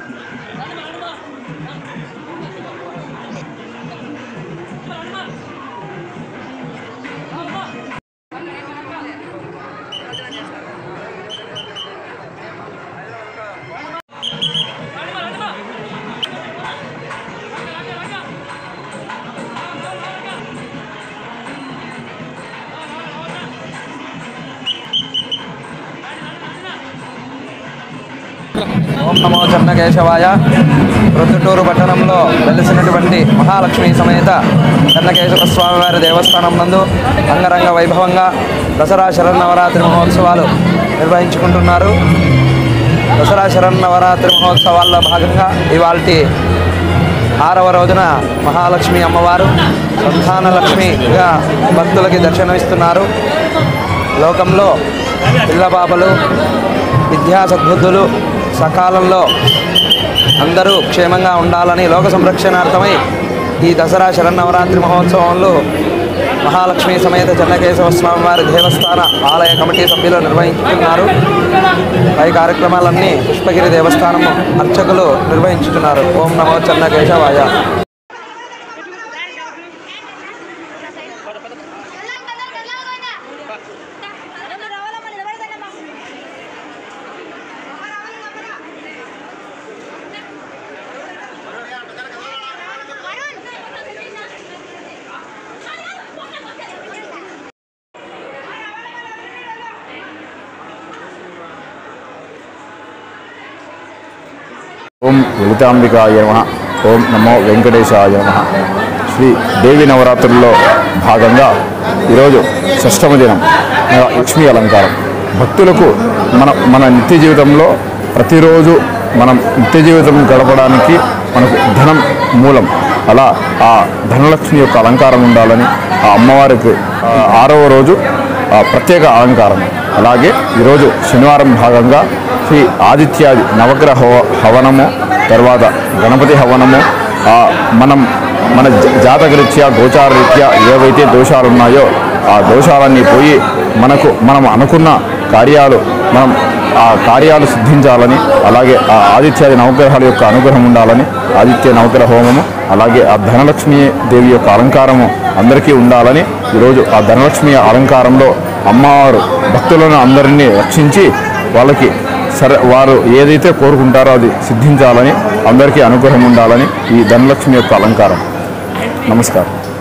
ఓం నమో చెన్నకేశవాయ. ప్రొద్దుటూరు పట్టణంలో వెలిసినటువంటి మహాలక్ష్మి సమేత చెన్నకేశవ స్వామివారి దేవస్థానం నందు అంగరంగ వైభవంగా దసరా శరన్నవరాత్రి మహోత్సవాలు నిర్వహించుకుంటున్నారు. దసరా శరన్నవరాత్రి మహోత్సవాల్లో భాగంగా ఇవాల్టి 6వ రోజున మహాలక్ష్మి అమ్మవారు సంతాన లక్ష్మిగా భక్తులకి దర్శనమిస్తున్నారు. లోకంలో పిల్లబాబలు విద్యా సద్బుద్ధులు సకాలంలో అందరూ క్షేమంగా ఉండాలని లోక సంరక్షణార్థమై ఈ దసరా శరన్నవరాత్రి మహోత్సవంలో మహాలక్ష్మి సమేత చెన్నకేశవ స్వామివారి దేవస్థాన ఆలయ కమిటీ సభ్యులు నిర్వహించుతున్నారు. పై కార్యక్రమాలన్నీ పుష్పగిరి దేవస్థానము అర్చకులు నిర్వహించుతున్నారు. ఓం నమో చెన్నకేశవాయ. ఓం లలితాంబికాయ నమః. ఓం నమో వెంకటేశాయ నమః. శ్రీ దేవి నవరాత్రుల్లో భాగంగా ఈరోజు షష్టమ దినం లక్ష్మీ అలంకారం. భక్తులకు మన నిత్య జీవితంలో ప్రతిరోజు మనం నిత్య జీవితం గడపడానికి మనకు ధనం మూలం. అలా ఆ ధనలక్ష్మి యొక్క అలంకారం ఉండాలని ఆ అమ్మవారికి 6వ రోజు ప్రత్యేక అలంకారం. అలాగే ఈరోజు శనివారం భాగంగా శ్రీ ఆదిత్యాది నవగ్రహ హవనము, తర్వాత గణపతి హవనము. మన జాతకరీత్యా గోచారరీత్యా ఏవైతే దోషాలు ఉన్నాయో ఆ దోషాలన్నీ పోయి మనం అనుకున్న కార్యాలు ఆ కార్యాలు సిద్ధించాలని, అలాగే ఆ ఆదిత్యాది నవగ్రహాల యొక్క అనుగ్రహం ఉండాలని ఆదిత్య నవగ్రహ హోమము, అలాగే ఆ ధనలక్ష్మీ దేవి యొక్క అలంకారము అందరికీ ఉండాలని ఈరోజు ఆ ధనలక్ష్మి అలంకారంలో అమ్మవారు భక్తులను అందరినీ రక్షించి వాళ్ళకి వారు ఏదైతే కోరుకుంటారో అది సిద్ధించాలని, అందరికీ అనుగ్రహం ఉండాలని ఈ ధనలక్ష్మి యొక్క అలంకారం. నమస్కారం.